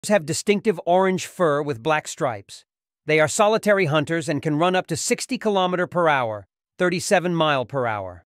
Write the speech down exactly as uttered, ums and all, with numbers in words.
have distinctive orange fur with black stripes. They are solitary hunters and can run up to sixty kilometers per hour, thirty-seven miles per hour.